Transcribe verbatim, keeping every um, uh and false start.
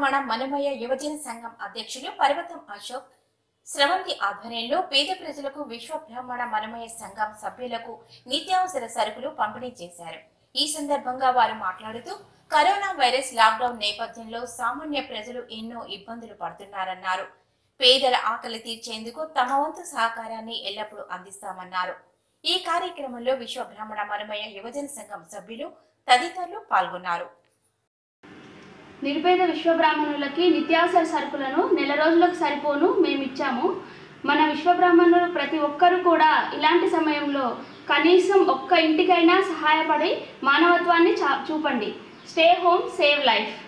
బ్రాహ్మణ మనమయ యువజన సంఘం అధ్యక్షులు పర్వతం అశోక్ స్రవంతి ఆధ్వర్యంలో పేద ప్రజలకు విశ్వ బ్రాహ్మణ మనమయ సంఘం సభ్యులకు నిత్యావసర సరుకులు పంపిణీ చేశారు। ఈ సందర్భంగా వారు మాట్లాడుతూ కరోనా వైరస్ లాక్డౌన్ నేపథ్యంలో సామాన్య ప్రజలు ఎన్నో ఇబ్బందులు పడుతున్నారన్నారు। పేదల ఆకలి తీర్చేందుకు తమ వంతు సహకారాన్ని ఎల్లప్పుడూ అందిస్తామన్నారు। ఈ కార్యక్రమంలో విశ్వ బ్రాహ్మణ మనమయ యువజన సంఘం సభ్యులు తదితరులు పాల్గొన్నారు। నిరుపేద విశ్వబ్రాహ్మణులకి నిత్యావసర సరుకులను నెల రోజులకు సరిపోను మేము ఇచ్చాము। మన విశ్వబ్రాహ్మణులు ప్రతి ఒక్కరూ కూడా ఇలాంటి సమయంలో కనీసం ఒక్క ఇంటికైనా సహాయపడి మానవత్వాన్ని చూపండి। Stay home, save life.